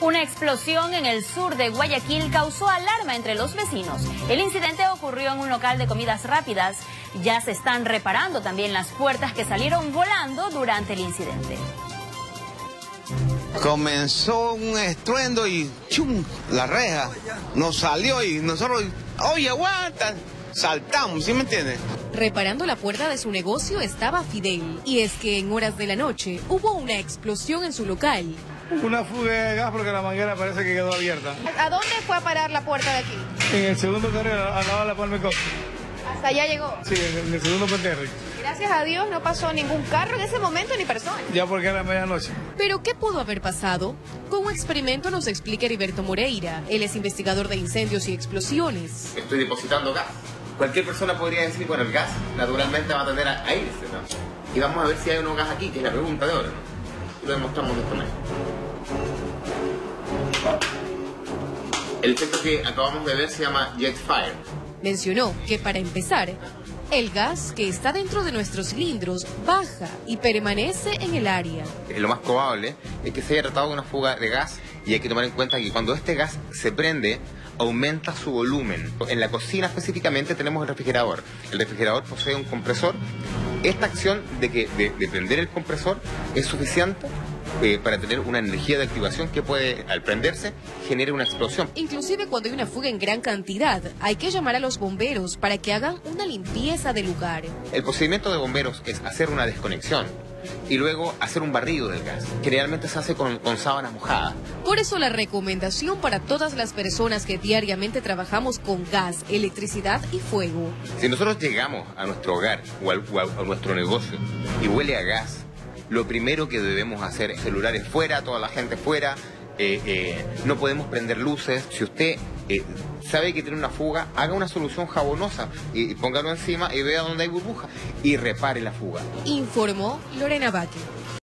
Una explosión en el sur de Guayaquil causó alarma entre los vecinos. El incidente ocurrió en un local de comidas rápidas. Ya se están reparando también las puertas que salieron volando durante el incidente. Comenzó un estruendo y ¡chum! La reja nos salió y nosotros, oye, aguanta, saltamos, ¿sí me entiendes? Reparando la puerta de su negocio estaba Fidel, y es que en horas de la noche hubo una explosión en su local. Una fuga de gas porque la manguera parece que quedó abierta. ¿A dónde fue a parar la puerta de aquí? En el segundo carril, al lado de la Palme Costa. ¿Hasta allá llegó? Sí, en el segundo puente. Gracias a Dios no pasó ningún carro en ese momento ni persona. Ya porque era medianoche. ¿Pero qué pudo haber pasado? Con un experimento nos explica Heriberto Moreira. Él es investigador de incendios y explosiones. Estoy depositando gas. Cualquier persona podría decir, bueno, el gas naturalmente va a tender a irse, ¿no? Y vamos a ver si hay uno gas aquí, que es la pregunta de ahora, ¿no? Y lo demostramos de esta manera. El efecto que acabamos de ver se llama jet fire. Mencionó que para empezar, el gas que está dentro de nuestros cilindros baja y permanece en el área. Lo más probable es que se haya tratado de una fuga de gas y hay que tomar en cuenta que cuando este gas se prende, aumenta su volumen. En la cocina específicamente tenemos el refrigerador. El refrigerador posee un compresor. Esta acción de prender el compresor es suficiente para tener una energía de activación que puede, al prenderse, genere una explosión. Inclusive cuando hay una fuga en gran cantidad, hay que llamar a los bomberos para que hagan una limpieza del lugar. El procedimiento de bomberos es hacer una desconexión y luego hacer un barrido del gas. Generalmente se hace con sábanas mojadas. Por eso la recomendación para todas las personas que diariamente trabajamos con gas, electricidad y fuego. Si nosotros llegamos a nuestro hogar o a nuestro negocio y huele a gas, lo primero que debemos hacer es celulares fuera, toda la gente fuera. No podemos prender luces. Si usted sabe que tiene una fuga, haga una solución jabonosa y póngalo encima y vea dónde hay burbuja y repare la fuga. Informó Lorena Baque.